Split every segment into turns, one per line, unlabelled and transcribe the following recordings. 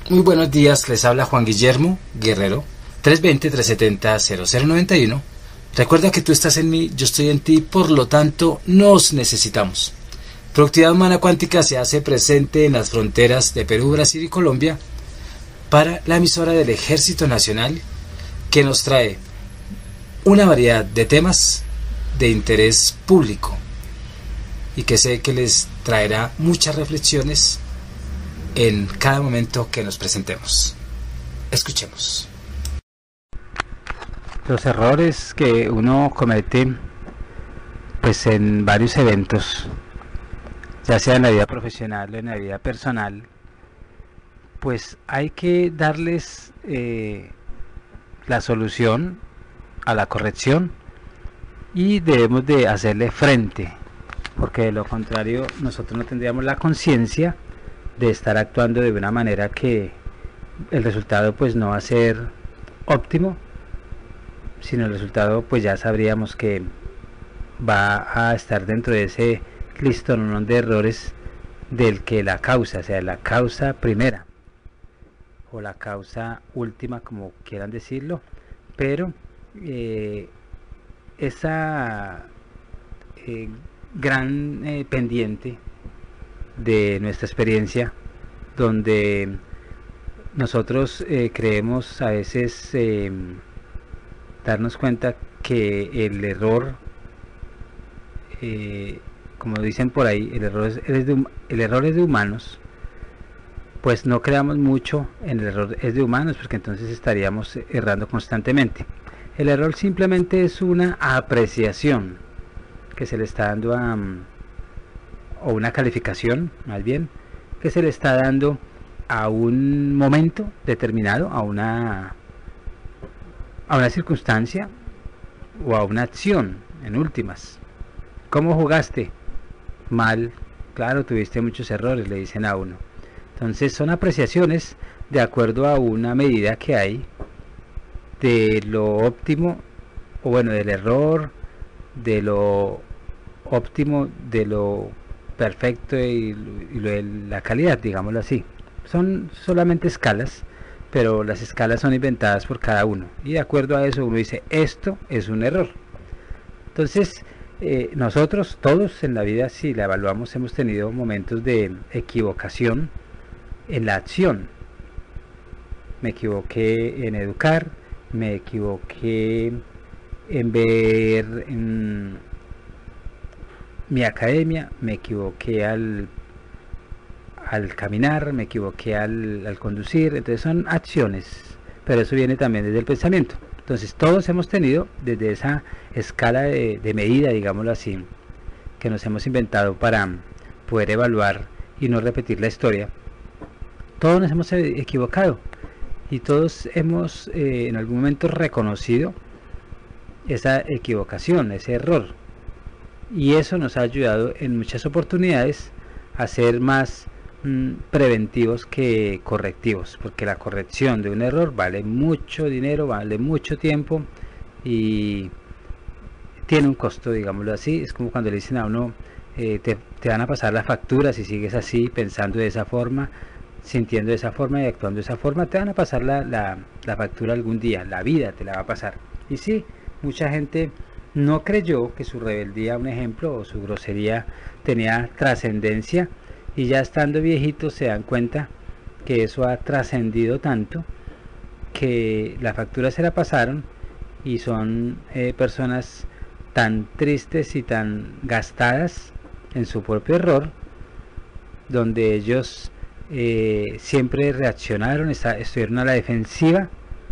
Muy buenos días, les habla Juan Guillermo Guerrero, 320-370-0091. Recuerda que tú estás en mí, yo estoy en ti, por lo tanto nos necesitamos. Productividad Humana Cuántica se hace presente en las fronteras de Perú, Brasil y Colombia para la emisora del Ejército Nacional, que nos trae una variedad de temas de interés público y que sé que les traerá muchas reflexiones en cada momento que nos presentemos. Escuchemos.
Los errores que uno comete pues en varios eventos, ya sea en la vida profesional o en la vida personal, pues hay que darles la solución a la corrección y debemos de hacerle frente, porque de lo contrario nosotros no tendríamos la conciencia de estar actuando de una manera que el resultado pues no va a ser óptimo, sino el resultado pues ya sabríamos que va a estar dentro de ese listón de errores del que la causa, o sea, la causa primera o la causa última, como quieran decirlo, pero esa gran pendiente de nuestra experiencia, donde nosotros creemos a veces darnos cuenta que el error, como dicen por ahí, el error es de humanos. Pues no creamos mucho en el error es de humanos, porque entonces estaríamos errando constantemente. El error simplemente es una apreciación que se le está dando o una calificación más bien, que se le está dando a un momento determinado, a una circunstancia o a una acción, en últimas. ¿Cómo jugaste? Mal. Claro, tuviste muchos errores, le dicen a uno. Entonces son apreciaciones de acuerdo a una medida que hay de lo óptimo, o bueno, del error, de lo óptimo, de lo perfecto y lo de la calidad, digámoslo así. Son solamente escalas, pero las escalas son inventadas por cada uno, y de acuerdo a eso uno dice, esto es un error. Entonces nosotros todos en la vida, si la evaluamos, hemos tenido momentos de equivocación en la acción. Me equivoqué en educar, me equivoqué en ver en mi academia, me equivoqué al caminar, me equivoqué al conducir. Entonces son acciones, pero eso viene también desde el pensamiento. Entonces todos hemos tenido desde esa escala de medida, digámoslo así, que nos hemos inventado para poder evaluar y no repetir la historia. Todos nos hemos equivocado y todos hemos en algún momento reconocido esa equivocación, ese error, y eso nos ha ayudado en muchas oportunidades a ser más preventivos que correctivos, porque la corrección de un error vale mucho dinero, vale mucho tiempo y tiene un costo, digámoslo así. Es como cuando le dicen a uno te van a pasar la factura si sigues así, pensando de esa forma, sintiendo de esa forma y actuando de esa forma. Te van a pasar la factura algún día, la vida te la va a pasar. Y sí, mucha gente no creyó que su rebeldía, un ejemplo, o su grosería tenía trascendencia, y ya estando viejitos se dan cuenta que eso ha trascendido tanto que la factura se la pasaron, y son personas tan tristes y tan gastadas en su propio error, donde ellos siempre reaccionaron, estuvieron a la defensiva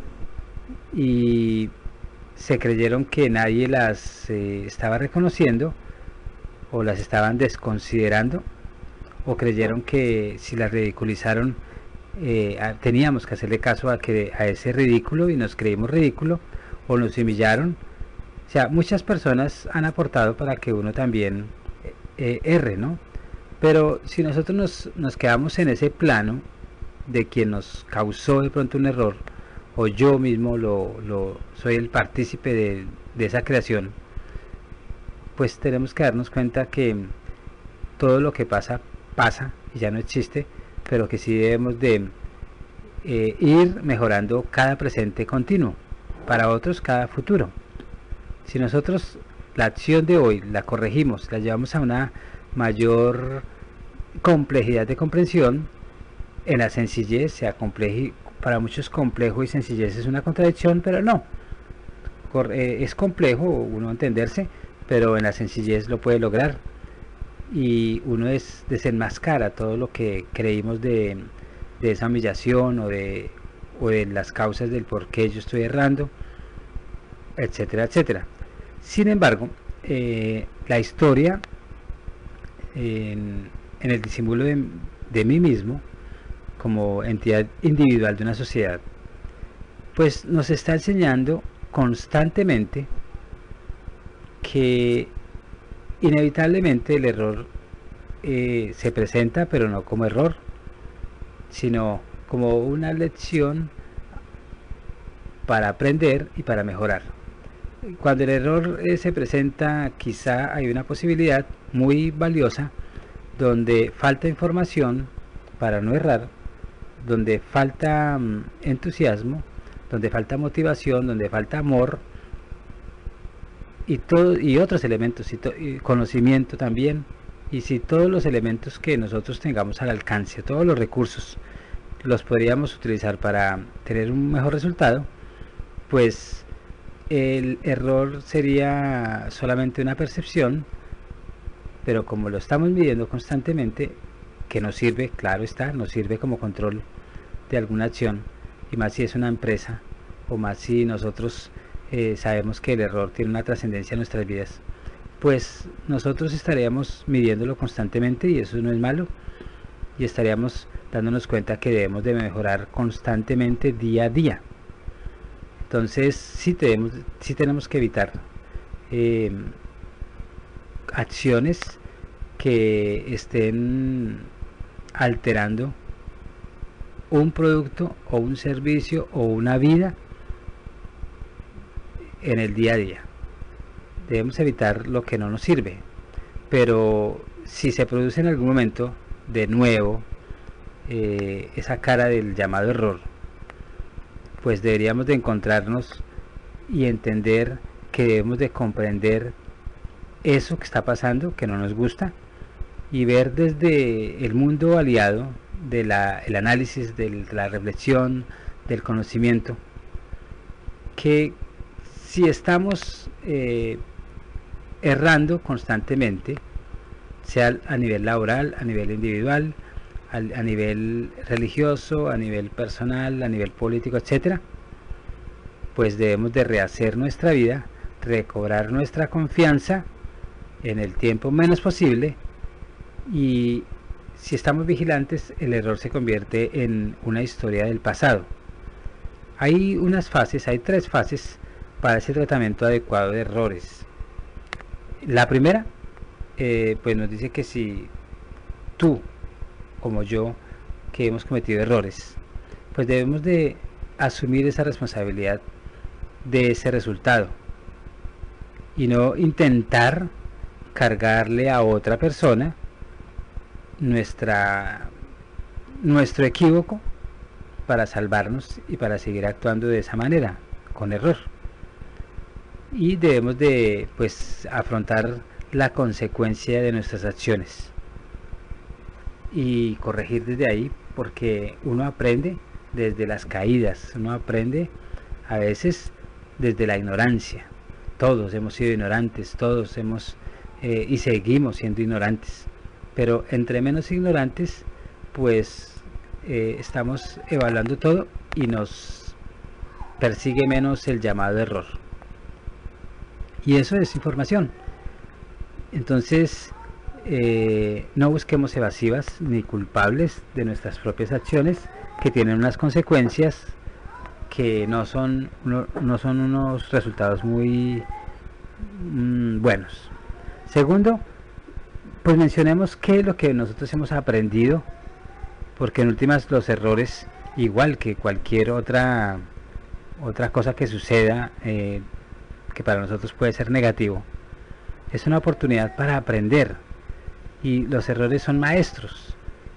y se creyeron que nadie las estaba reconociendo, o las estaban desconsiderando, o creyeron que si las ridiculizaron teníamos que hacerle caso a ese ridículo, y nos creímos ridículo, o nos humillaron. O sea, muchas personas han aportado para que uno también erre, ¿no? Pero si nosotros nos quedamos en ese plano de quien nos causó de pronto un error, o yo mismo soy el partícipe de esa creación, pues tenemos que darnos cuenta que todo lo que pasa y ya no existe, pero que sí debemos de ir mejorando cada presente continuo, para otros cada futuro. Si nosotros la acción de hoy la corregimos, la llevamos a una mayor complejidad de comprensión, en la sencillez sea complejo, para muchos complejo y sencillez es una contradicción, pero no, es complejo uno entenderse, pero en la sencillez lo puede lograr, y uno desenmascara todo lo que creímos de esa humillación o de las causas del por qué yo estoy errando, etcétera, etcétera. Sin embargo, la historia en el disimulo de mí mismo como entidad individual de una sociedad, pues nos está enseñando constantemente que inevitablemente el error se presenta, pero no como error, sino como una lección para aprender y para mejorar. Cuando el error se presenta, quizá hay una posibilidad muy valiosa donde falta información para no errar, donde falta entusiasmo, donde falta motivación, donde falta amor y otros elementos, y conocimiento también. Y si todos los elementos que nosotros tengamos al alcance, todos los recursos, los podríamos utilizar para tener un mejor resultado, pues el error sería solamente una percepción, pero como lo estamos midiendo constantemente, que nos sirve, claro está, nos sirve como control de alguna acción, y más si es una empresa, o más si nosotros sabemos que el error tiene una trascendencia en nuestras vidas, pues nosotros estaríamos midiéndolo constantemente, y eso no es malo, y estaríamos dándonos cuenta que debemos de mejorar constantemente día a día. Entonces sí tenemos que evitar acciones que estén alterando un producto o un servicio o una vida en el día a día. Debemos evitar lo que no nos sirve, pero si se produce en algún momento de nuevo esa cara del llamado error, pues deberíamos de encontrarnos y entender que debemos de comprender eso que está pasando, que no nos gusta, y ver desde el mundo aliado del análisis, de la reflexión, del conocimiento, que si estamos errando constantemente, sea a nivel laboral, a nivel individual, a nivel religioso, a nivel personal, a nivel político, etcétera, pues debemos de rehacer nuestra vida, recobrar nuestra confianza en el tiempo menos posible, y si estamos vigilantes, el error se convierte en una historia del pasado. Hay unas fases, hay 3 fases para ese tratamiento adecuado de errores. La primera, pues nos dice que si tú como yo, que hemos cometido errores, pues debemos de asumir esa responsabilidad de ese resultado y no intentar cargarle a otra persona nuestro equívoco para salvarnos y para seguir actuando de esa manera, con error. Y debemos de afrontar la consecuencia de nuestras acciones y corregir desde ahí, porque uno aprende desde las caídas, uno aprende a veces desde la ignorancia. Todos hemos sido ignorantes, todos hemos y seguimos siendo ignorantes, pero entre menos ignorantes, pues estamos evaluando todo y nos persigue menos el llamado error, y eso es información. Entonces no busquemos evasivas ni culpables de nuestras propias acciones, que tienen unas consecuencias que no son unos resultados muy buenos. Segundo, pues mencionemos qué es lo que nosotros hemos aprendido, porque en últimas los errores, igual que cualquier otra cosa que suceda que para nosotros puede ser negativo, es una oportunidad para aprender. Y los errores son maestros,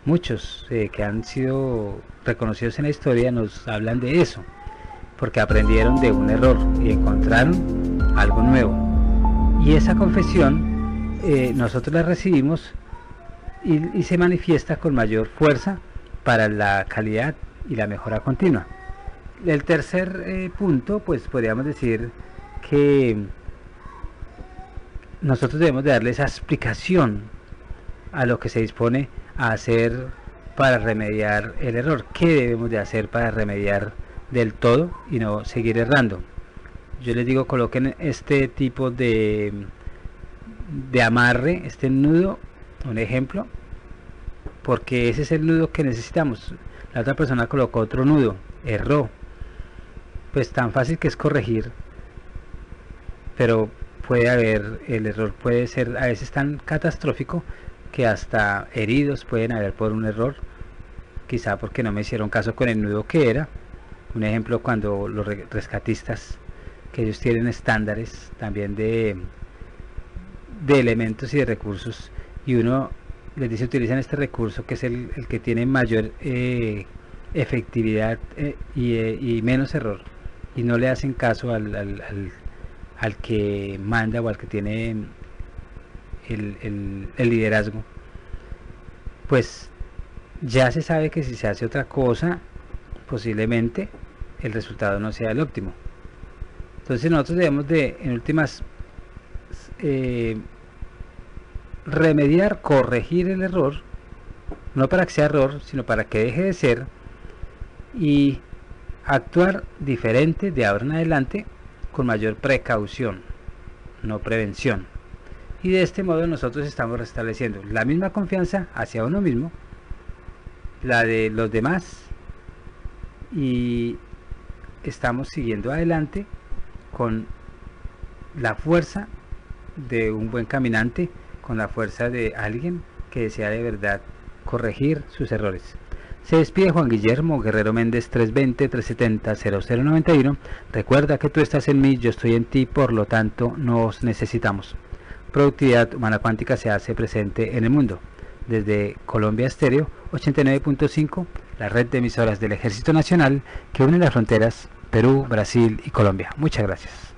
muchos que han sido reconocidos en la historia nos hablan de eso, porque aprendieron de un error y encontraron algo nuevo. Y esa confesión nosotros la recibimos y se manifiesta con mayor fuerza para la calidad y la mejora continua. El tercer punto, pues podríamos decir que nosotros debemos de darle esa explicación a lo que se dispone a hacer para remediar el error. ¿Qué debemos de hacer para remediar del todo y no seguir errando? Yo les digo, coloquen este tipo de amarre, este nudo, un ejemplo, porque ese es el nudo que necesitamos. La otra persona colocó otro nudo, erró. Pues tan fácil que es corregir, pero puede haber, el error puede ser a veces tan catastrófico que hasta heridos pueden haber por un error, quizá porque no me hicieron caso con el nudo que era. Un ejemplo, cuando los rescatistas, que ellos tienen estándares también de elementos y de recursos, y uno les dice utilizan este recurso que es el que tiene mayor efectividad y menos error, y no le hacen caso al que manda o al que tiene el liderazgo, pues ya se sabe que si se hace otra cosa posiblemente el resultado no sea el óptimo. Entonces nosotros debemos de, en últimas, remediar, corregir el error, no para que sea error, sino para que deje de ser, y actuar diferente de ahora en adelante con mayor precaución, no prevención. Y de este modo nosotros estamos restableciendo la misma confianza hacia uno mismo, la de los demás, y estamos siguiendo adelante con la fuerza de un buen caminante, con la fuerza de alguien que desea de verdad corregir sus errores. Se despide Juan Guillermo Guerrero Méndez, 320-370-0091. Recuerda que tú estás en mí, yo estoy en ti, por lo tanto nos necesitamos. Productividad Humana Cuántica se hace presente en el mundo. Desde Colombia Estéreo 89.5, la red de emisoras del Ejército Nacional que une las fronteras Perú, Brasil y Colombia. Muchas gracias.